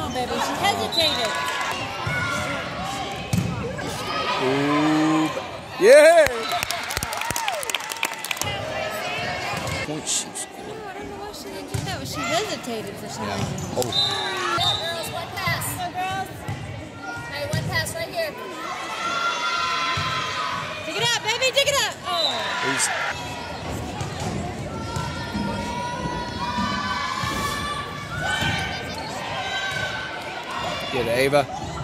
on, baby. She hesitated. Ooh. Yeah! Point she scored. I don't know why she didn't do that. She hesitated for some reason. Oh. Girls, one pass. Go, girls. Hey, one pass right here. Dig it up, baby. Dig it up. Oh. Get it, Ava.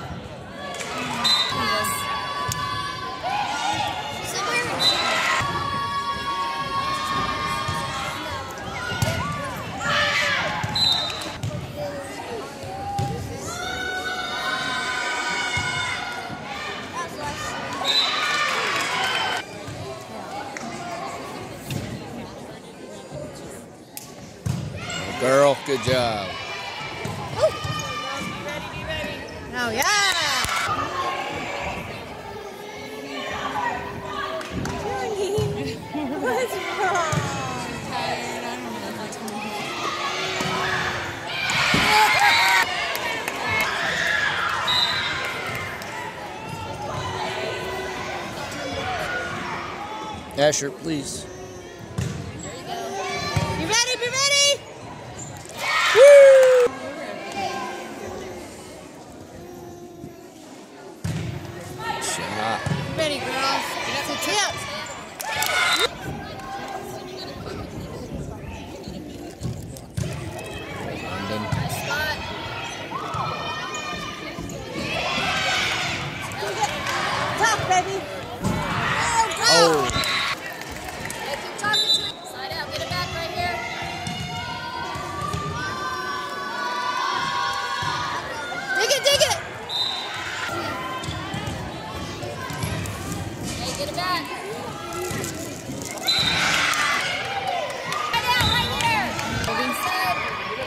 Girl, good job. Be ready. Oh, yeah. What's wrong? I'm tired. I don't know what's going on. Asher, please. Be ready, be ready! Woo! Shot. Ready, girls. That's a tip. London. Spot. Tough, baby. Oh. Hey, keep talking to him. Slide out. Get it back right here. Dig it, dig it. Hey, get it back. Slide out right here. Set.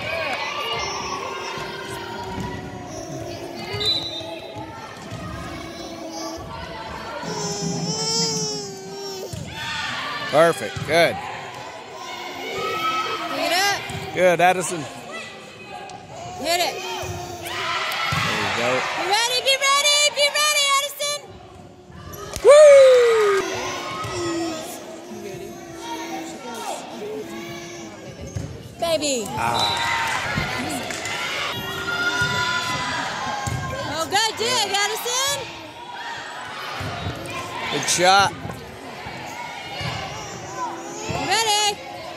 Perfect. Good. Dig it up. Good, Addison. Hit it. There you go. Be ready, be ready, be ready, Addison. Woo! Baby. Oh, good dig, Addison. Good shot. Ready?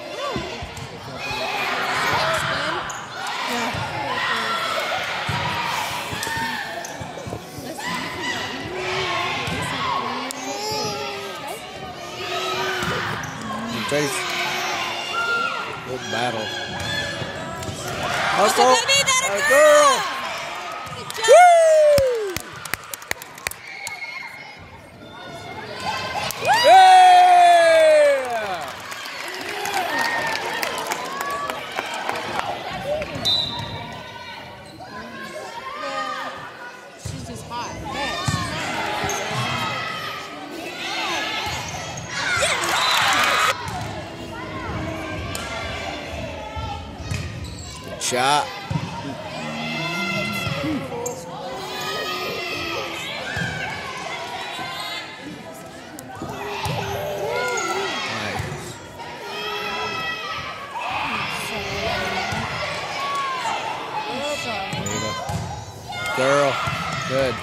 Face. Good battle. That's a Hustle. baby, that a A girl. Good job. Yeah! She's just hot. Good shot. Girl, good.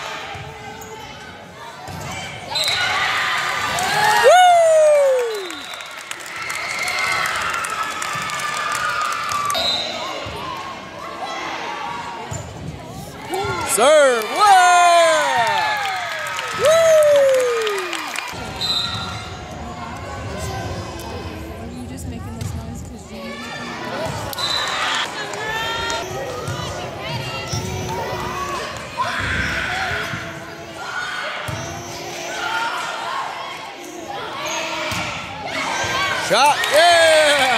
Woo! Serve, wow! Woo! Are you just making this noise because you Shot, yeah!